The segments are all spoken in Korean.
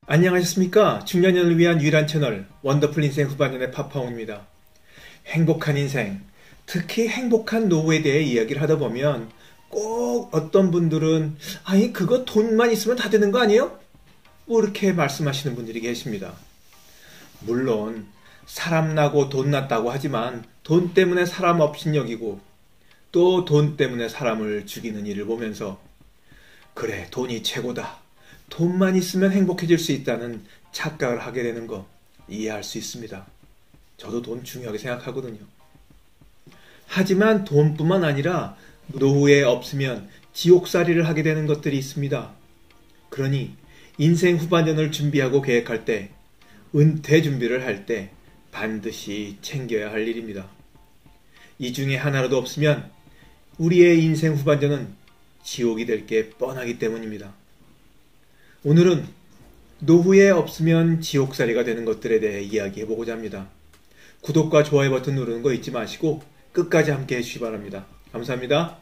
안녕하셨습니까? 중년년을 위한 유일한 채널 원더풀 인생 후반년의 파파홍입니다. 행복한 인생, 특히 행복한 노후에 대해 이야기를 하다 보면 꼭 어떤 분들은 아니 그거 돈만 있으면 다 되는 거 아니에요? 뭐 이렇게 말씀하시는 분들이 계십니다. 물론 사람 나고 돈 났다고 하지만 돈 때문에 사람 없인 여기고 또 돈 때문에 사람을 죽이는 일을 보면서 그래 돈이 최고다. 돈만 있으면 행복해질 수 있다는 착각을 하게 되는 거 이해할 수 있습니다. 저도 돈 중요하게 생각하거든요. 하지만 돈뿐만 아니라 노후에 없으면 지옥살이를 하게 되는 것들이 있습니다. 그러니 인생 후반전을 준비하고 계획할 때, 은퇴 준비를 할 때 반드시 챙겨야 할 일입니다. 이 중에 하나라도 없으면 우리의 인생 후반전은 지옥이 될 게 뻔하기 때문입니다. 오늘은 노후에 없으면 지옥살이가 되는 것들에 대해 이야기해보고자 합니다. 구독과 좋아요 버튼 누르는 거 잊지 마시고 끝까지 함께 해주시기 바랍니다. 감사합니다.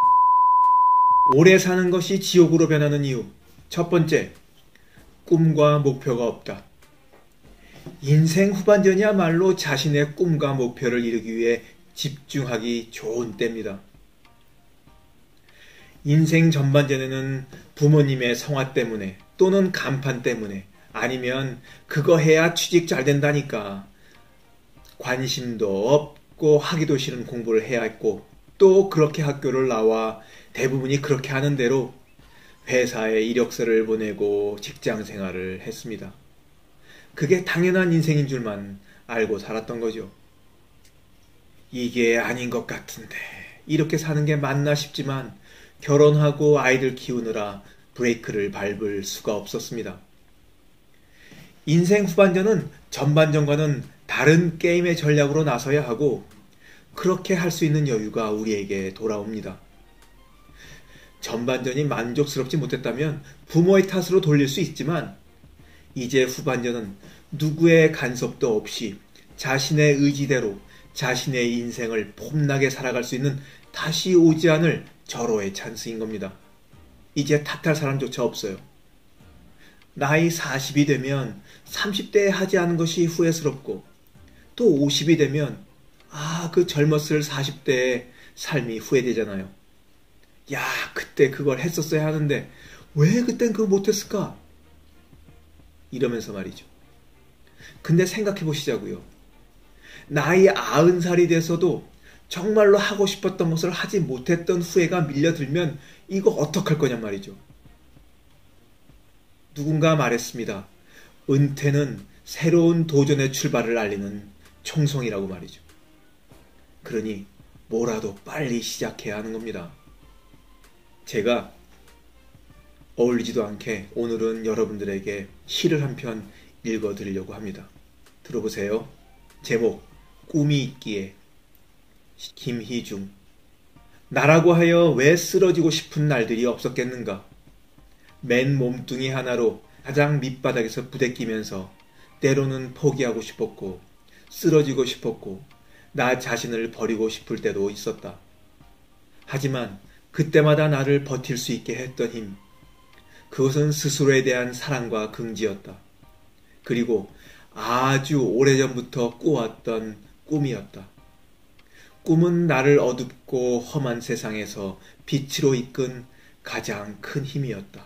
오래 사는 것이 지옥으로 변하는 이유. 첫 번째, 꿈과 목표가 없다. 인생 후반전이야말로 자신의 꿈과 목표를 이루기 위해 집중하기 좋은 때입니다. 인생 전반전에는 부모님의 성화 때문에 또는 간판 때문에 아니면 그거 해야 취직 잘 된다니까 관심도 없고 하기도 싫은 공부를 해야 했고 또 그렇게 학교를 나와 대부분이 그렇게 하는 대로 회사에 이력서를 보내고 직장 생활을 했습니다. 그게 당연한 인생인 줄만 알고 살았던 거죠. 이게 아닌 것 같은데 이렇게 사는 게 맞나 싶지만 결혼하고 아이들 키우느라 브레이크를 밟을 수가 없었습니다. 인생 후반전은 전반전과는 다른 게임의 전략으로 나서야 하고 그렇게 할 수 있는 여유가 우리에게 돌아옵니다. 전반전이 만족스럽지 못했다면 부모의 탓으로 돌릴 수 있지만 이제 후반전은 누구의 간섭도 없이 자신의 의지대로 자신의 인생을 폼나게 살아갈 수 있는 다시 오지 않을 절호의 찬스인 겁니다. 이제 탓할 사람조차 없어요. 나이 40이 되면 30대에 하지 않은 것이 후회스럽고 또 50이 되면 그 젊었을 40대의 삶이 후회되잖아요. 야, 그때 그걸 했었어야 하는데 왜 그땐 그거 못했을까? 이러면서 말이죠. 근데 생각해 보시자고요. 나이 90살이 돼서도 정말로 하고 싶었던 것을 하지 못했던 후회가 밀려들면 이거 어떡할 거냔 말이죠. 누군가 말했습니다. 은퇴는 새로운 도전의 출발을 알리는 총성이라고 말이죠. 그러니 뭐라도 빨리 시작해야 하는 겁니다. 제가 어울리지도 않게 오늘은 여러분들에게 시를 한 편 읽어드리려고 합니다. 들어보세요. 제목 꿈이 있기에. 김희중. 나라고 하여 왜 쓰러지고 싶은 날들이 없었겠는가. 맨 몸뚱이 하나로 가장 밑바닥에서 부대끼면서 때로는 포기하고 싶었고 쓰러지고 싶었고 나 자신을 버리고 싶을 때도 있었다. 하지만 그때마다 나를 버틸 수 있게 했던 힘, 그것은 스스로에 대한 사랑과 긍지였다. 그리고 아주 오래전부터 꾸었던 꿈이었다. 꿈은 나를 어둡고 험한 세상에서 빛으로 이끈 가장 큰 힘이었다.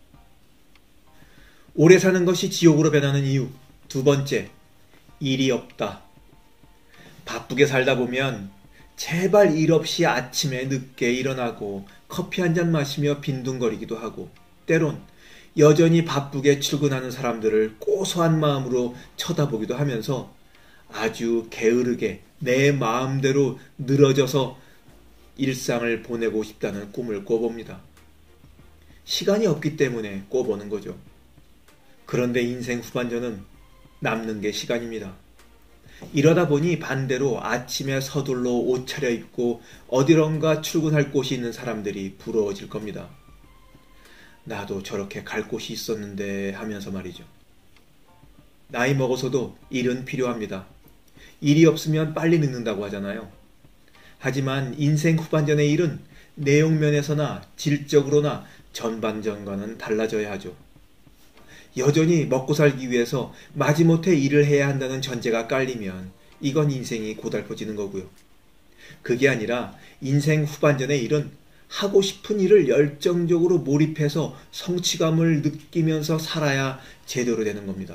오래 사는 것이 지옥으로 변하는 이유. 두 번째, 일이 없다. 바쁘게 살다 보면 제발 일 없이 아침에 늦게 일어나고 커피 한 잔 마시며 빈둥거리기도 하고 때론 여전히 바쁘게 출근하는 사람들을 고소한 마음으로 쳐다보기도 하면서 아주 게으르게 내 마음대로 늘어져서 일상을 보내고 싶다는 꿈을 꿔봅니다. 시간이 없기 때문에 꿔보는 거죠. 그런데 인생 후반전은 남는 게 시간입니다. 이러다 보니 반대로 아침에 서둘러 옷 차려입고 어디론가 출근할 곳이 있는 사람들이 부러워질 겁니다. 나도 저렇게 갈 곳이 있었는데 하면서 말이죠. 나이 먹어서도 일은 필요합니다. 일이 없으면 빨리 늙는다고 하잖아요. 하지만 인생 후반전의 일은 내용면에서나 질적으로나 전반전과는 달라져야 하죠. 여전히 먹고 살기 위해서 마지못해 일을 해야 한다는 전제가 깔리면 이건 인생이 고달퍼지는 거고요. 그게 아니라 인생 후반전의 일은 하고 싶은 일을 열정적으로 몰입해서 성취감을 느끼면서 살아야 제대로 되는 겁니다.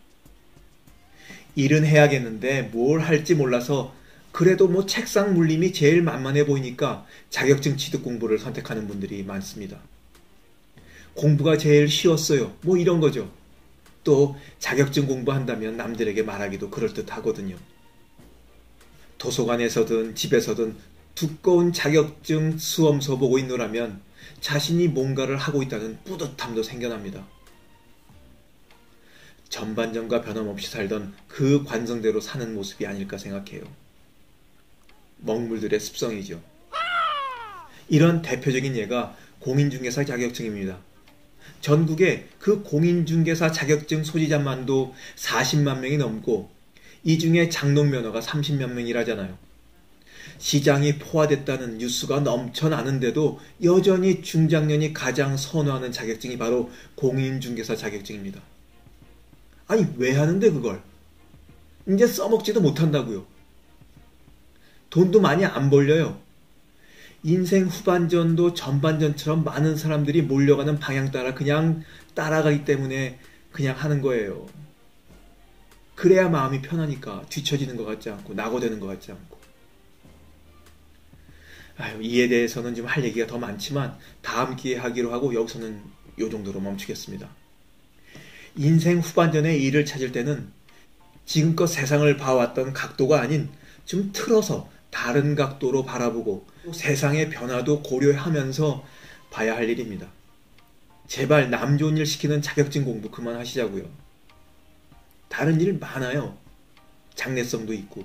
일은 해야겠는데 뭘 할지 몰라서 그래도 뭐 책상 물림이 제일 만만해 보이니까 자격증 취득 공부를 선택하는 분들이 많습니다. 공부가 제일 쉬웠어요. 뭐 이런 거죠. 또 자격증 공부한다면 남들에게 말하기도 그럴듯하거든요. 도서관에서든 집에서든 두꺼운 자격증 수험서 보고 있노라면 자신이 뭔가를 하고 있다는 뿌듯함도 생겨납니다. 전반전과 변함없이 살던 그 관성대로 사는 모습이 아닐까 생각해요. 먹물들의 습성이죠. 이런 대표적인 예가 공인중개사 자격증입니다. 전국에 그 공인중개사 자격증 소지자만도 40만 명이 넘고 이 중에 장롱면허가 30몇 명이라잖아요. 시장이 포화됐다는 뉴스가 넘쳐나는데도 여전히 중장년이 가장 선호하는 자격증이 바로 공인중개사 자격증입니다. 아니 왜 하는데 그걸? 이제 써먹지도 못한다고요. 돈도 많이 안 벌려요. 인생 후반전도 전반전처럼 많은 사람들이 몰려가는 방향 따라 그냥 따라가기 때문에 그냥 하는 거예요. 그래야 마음이 편하니까 뒤처지는 것 같지 않고 낙오되는 것 같지 않고. 이에 대해서는 좀 할 얘기가 더 많지만 다음 기회에 하기로 하고 여기서는 이 정도로 멈추겠습니다. 인생 후반전의 일을 찾을 때는 지금껏 세상을 봐왔던 각도가 아닌 좀 틀어서 다른 각도로 바라보고 세상의 변화도 고려하면서 봐야 할 일입니다. 제발 남 좋은 일 시키는 자격증 공부 그만하시자고요. 다른 일 많아요. 장래성도 있고.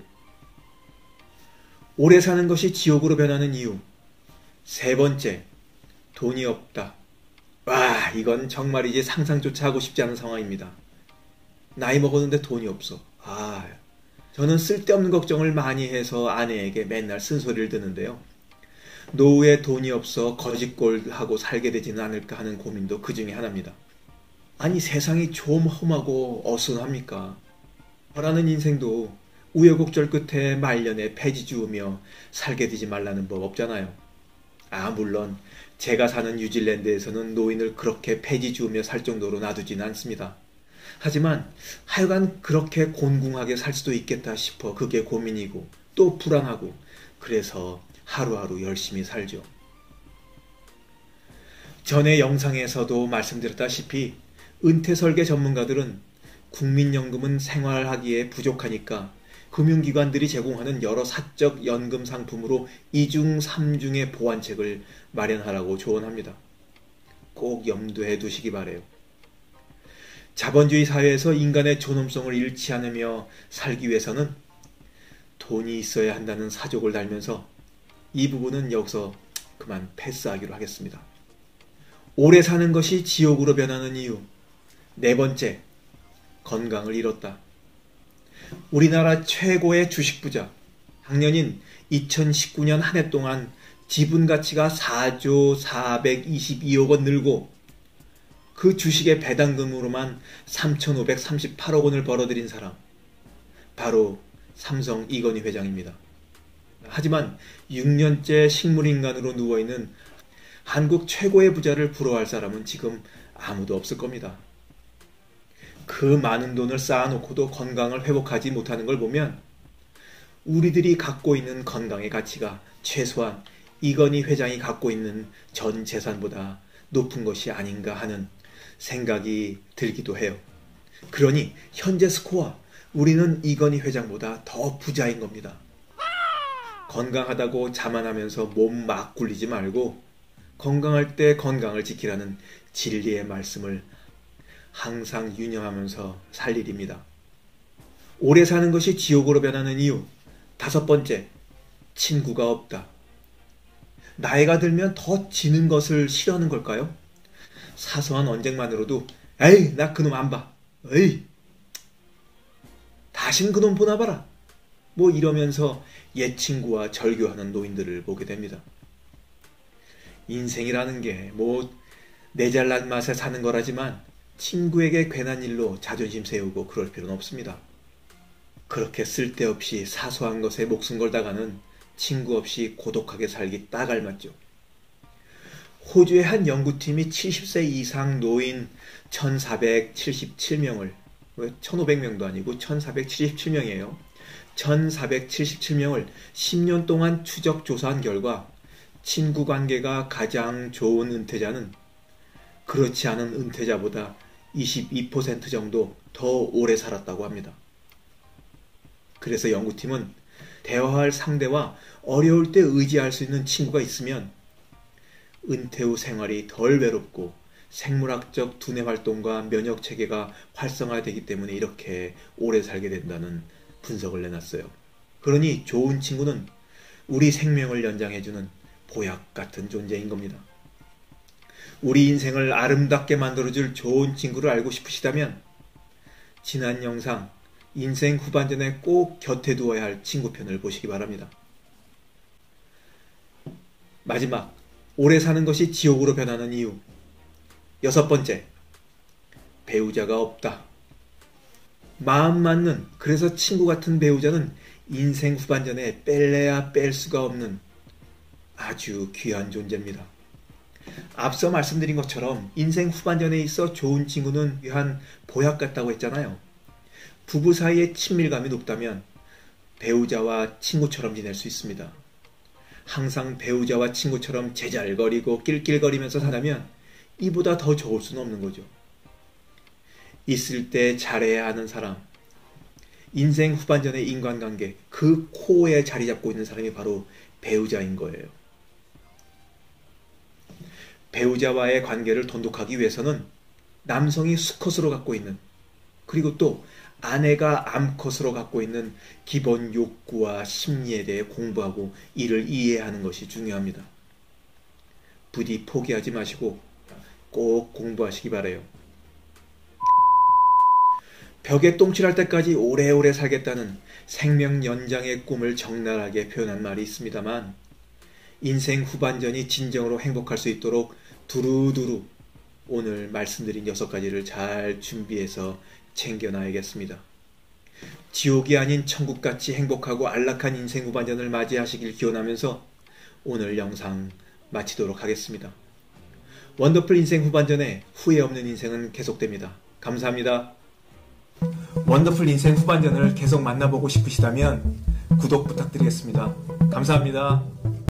오래 사는 것이 지옥으로 변하는 이유. 세 번째, 돈이 없다. 와, 이건 정말이지 상상조차 하고 싶지 않은 상황입니다. 나이 먹었는데 돈이 없어. 저는 쓸데없는 걱정을 많이 해서 아내에게 맨날 쓴소리를 듣는데요. 노후에 돈이 없어 거짓골하고 살게 되지는 않을까 하는 고민도 그 중에 하나입니다. 아니 세상이 좀 험하고 어수선합니까? 저라는 인생도 우여곡절 끝에 말년에 폐지 주우며 살게 되지 말라는 법 없잖아요. 물론 제가 사는 뉴질랜드에서는 노인을 그렇게 폐지 주우며 살 정도로 놔두지는 않습니다. 하지만 하여간 그렇게 곤궁하게 살 수도 있겠다 싶어 그게 고민이고 또 불안하고 그래서 하루하루 열심히 살죠. 전에 영상에서도 말씀드렸다시피 은퇴설계 전문가들은 국민연금은 생활하기에 부족하니까 금융기관들이 제공하는 여러 사적 연금 상품으로 2중, 3중의 보완책을 마련하라고 조언합니다. 꼭 염두에 두시기 바래요. 자본주의 사회에서 인간의 존엄성을 잃지 않으며 살기 위해서는 돈이 있어야 한다는 사족을 달면서 이 부분은 여기서 그만 패스하기로 하겠습니다. 오래 사는 것이 지옥으로 변하는 이유. 네 번째, 건강을 잃었다. 우리나라 최고의 주식부자, 작년인 2019년 한 해 동안 지분 가치가 4조 422억 원 늘고 그 주식의 배당금으로만 3,538억 원을 벌어들인 사람, 바로 삼성 이건희 회장입니다. 하지만 6년째 식물인간으로 누워있는 한국 최고의 부자를 부러워할 사람은 지금 아무도 없을 겁니다. 그 많은 돈을 쌓아놓고도 건강을 회복하지 못하는 걸 보면 우리들이 갖고 있는 건강의 가치가 최소한 이건희 회장이 갖고 있는 전 재산보다 높은 것이 아닌가 하는 생각이 들기도 해요. 그러니 현재 스코어 우리는 이건희 회장보다 더 부자인 겁니다. 건강하다고 자만하면서 몸 막 굴리지 말고 건강할 때 건강을 지키라는 진리의 말씀을 항상 유념하면서 살 일입니다. 오래 사는 것이 지옥으로 변하는 이유. 다섯 번째, 친구가 없다. 나이가 들면 더 지는 것을 싫어하는 걸까요? 사소한 언쟁만으로도 에이 나 그놈 안 봐. 에이 다신 그놈 보나 봐라. 뭐 이러면서 옛 친구와 절교하는 노인들을 보게 됩니다. 인생이라는 게 뭐 내 잘난 맛에 사는 거라지만 친구에게 괜한 일로 자존심 세우고 그럴 필요는 없습니다. 그렇게 쓸데없이 사소한 것에 목숨 걸다가는 친구 없이 고독하게 살기 딱 알맞죠. 호주의 한 연구팀이 70세 이상 노인 1477명을, 1500명도 아니고 1477명이에요. 1477명을 10년 동안 추적 조사한 결과 친구 관계가 가장 좋은 은퇴자는 그렇지 않은 은퇴자보다 22% 정도 더 오래 살았다고 합니다. 그래서 연구팀은 대화할 상대와 어려울 때 의지할 수 있는 친구가 있으면 은퇴 후 생활이 덜 외롭고 생물학적 두뇌 활동과 면역 체계가 활성화되기 때문에 이렇게 오래 살게 된다는 분석을 내놨어요. 그러니 좋은 친구는 우리 생명을 연장해주는 보약 같은 존재인 겁니다. 우리 인생을 아름답게 만들어줄 좋은 친구를 알고 싶으시다면 지난 영상 인생 후반전에 꼭 곁에 두어야 할 친구 편을 보시기 바랍니다. 마지막, 오래 사는 것이 지옥으로 변하는 이유. 6번째, 배우자가 없다. 마음 맞는, 그래서 친구 같은 배우자는 인생 후반전에 뺄래야 뺄 수가 없는 아주 귀한 존재입니다. 앞서 말씀드린 것처럼 인생 후반전에 있어 좋은 친구는 귀한 보약 같다고 했잖아요. 부부 사이의 친밀감이 높다면 배우자와 친구처럼 지낼 수 있습니다. 항상 배우자와 친구처럼 제잘거리고 낄낄거리면서 산다면 이보다 더 좋을 수는 없는 거죠. 있을 때 잘해야 하는 사람, 인생 후반전의 인간관계, 그 코어에 자리 잡고 있는 사람이 바로 배우자인 거예요. 배우자와의 관계를 돈독하기 위해서는 남성이 수컷으로 갖고 있는, 그리고 또 아내가 암컷으로 갖고 있는 기본 욕구와 심리에 대해 공부하고 이를 이해하는 것이 중요합니다. 부디 포기하지 마시고 꼭 공부하시기 바라요. 벽에 똥칠할 때까지 오래오래 살겠다는 생명 연장의 꿈을 적나라하게 표현한 말이 있습니다만 인생 후반전이 진정으로 행복할 수 있도록 두루두루 오늘 말씀드린 6가지를 잘 준비해서 챙겨놔야겠습니다. 지옥이 아닌 천국같이 행복하고 안락한 인생 후반전을 맞이하시길 기원하면서 오늘 영상 마치도록 하겠습니다. 원더풀 인생 후반전에 후회 없는 인생은 계속됩니다. 감사합니다. 원더풀 인생 후반전을 계속 만나보고 싶으시다면 구독 부탁드리겠습니다. 감사합니다.